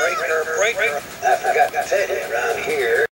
breaker. I forgot to tell you, around here,